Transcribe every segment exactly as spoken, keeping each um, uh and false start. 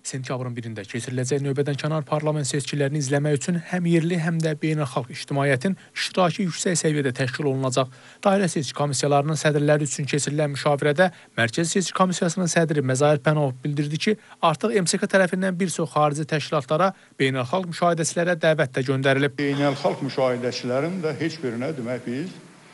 Sentyabrın birində keçiriləcək növbədənkənar parlament seçkilərini izləmək üçün həm yerli, həm də beynəlxalq ictimaiyyətin iştirakı yüksək səviyyədə təşkil olunacaq. Dairə seçki komissiyalarının sədrləri üçün keçirilən müşavirədə Mərkəzi Seçki Komissiyasının sədri Məzahir Pənahov bildirdi ki, artıq M S K tərəfindən bir çox xarici təşkilatlara, beynəlxalq müşahidəçilərə dəvət də göndərilib. Beynəlxalq müşahidəçilərin də heç birinə demək biz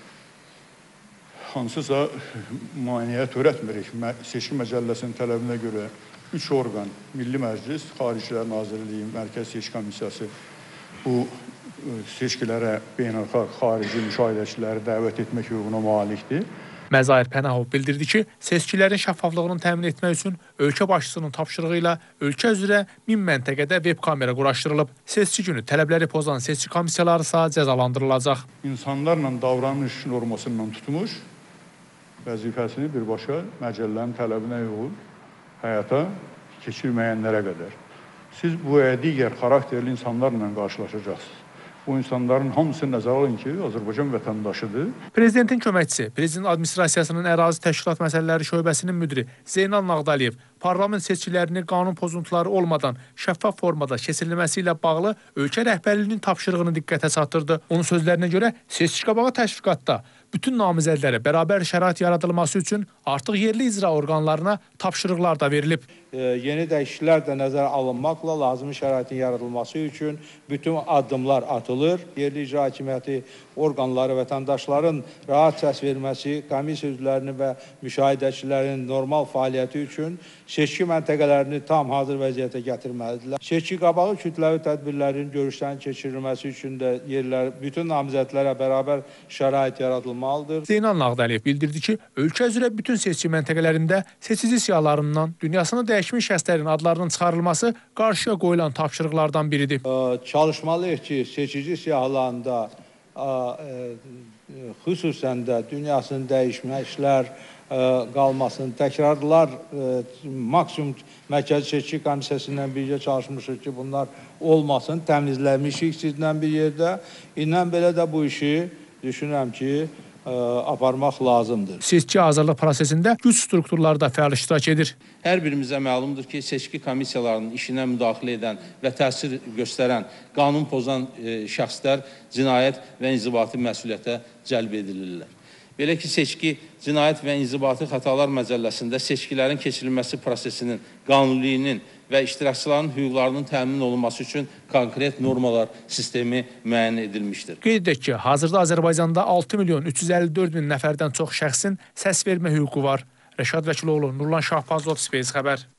hansısa müayinəyə törətmirik. Seçki Məcəlləsinin tələbinə görə üç orqan, Milli Məclis, Xaricilər Nazirliyi, Mərkəzi Seçki Komissiyası bu seçkilərə beynəlxalq xarici müşahidəçiləri dəvət etmək hüququna malikdir. Məzahir Pənahov bildirdi ki, seçkilərin şəffaflığını təmin etmək üçün ölkə başçısının tapşırığı ilə ölkə üzrə min məntəqədə web kamera quraşdırılıb. Seçki günü tələbləri pozan seçki komissiyaları ise cəzalandırılacaq. İnsanlarla davranış normasından tutmuş, vəzifəsini birbaşa məcəllənin tələbinə uyğun həyata keçirməyənlərə qədər. Siz bu və digər xarakterli insanlarla qarşılaşacaqsınız. Bu insanların hamısını nəzərə alın ki, Azərbaycan vətəndaşıdır. Prezidentin köməkçisi, Prezident Administrasiyasının Ərazi Təşkilat Məsələləri Şöbəsinin müdiri Zeynal Nağdaliyev parlament seçkilərini qanun pozuntuları olmadan şəffaf formada keçirilməsi ilə bağlı ölkə rəhbərliyinin tapşırığını diqqətə çatdırdı. Onun sözlərinə görə seçki qabağı təşviqatda bütün namizədlərə bərabər şərait yaradılması üçün artıq yerli icra orqanlarına tapşırıqlar da verilib. E, yeni dəyişikliklər də nəzərə alınmaqla lazımi şəraitin yaradılması üçün bütün addımlar atılır. Yerli icra hakimiyyəti orqanları vətəndaşların rahat səs verməsi, komissiya üzvlərinin və müşahidəçilərin normal fəaliyyəti üçün seçki məntəqələrini tam hazır vəziyyətə gətirməlidirlər. Seçki qabağı kütləvi tədbirlərin, görüşlərin keçirilməsi üçün də yerlər, bütün namizədlərə bərabər şərait yaradılmalıdır. Zeynal Nağdaliyev bildirdi ki, ölkə üzrə bütün seçki məntəqələrində seçici siyahılarından dünyasını dəyişmiş şəxslərin adlarının çıxarılması qarşıya qoyulan tapşırıqlardan biridir. Ee, çalışmalıyıq ki, seçici siyahılarında e, xüsusən də dünyasını dəyişmişlər qalmasını təkrarlar e, maksimum Mərkəzi Seçki Komissiyasından birgə çalışmışıq ki, bunlar olmasın, təmizləmişik sizdən bir yerdə. İndən belə də bu işi düşünürəm ki, e, aparmaq lazımdır. Seçki hazırlıq prosesində güc strukturları da fəal iştirak edir. Hər birimizə məlumdur ki, seçki komissiyalarının işinə müdaxilə edən və təsir göstərən, qanun pozan e, şəxslər cinayət və inzibati məsuliyyətə cəlb edilirlər. Belə ki, seçki, cinayət və inzibati xətalar məcəlləsində seçkilərin keçirilməsi prosesinin, qanunliliğinin və iştirakçıların hüquqlarının təmin olunması üçün konkret normalar sistemi müəyyən edilmişdir. Qeyd edək ki, hazırda Azərbaycanda altı milyon üç yüz əlli dörd min nəfərdən çox şəxsin səs vermə hüququ var. Rəşad Vəkiloğlu, Nurlan Şahbazov, Space xəbər.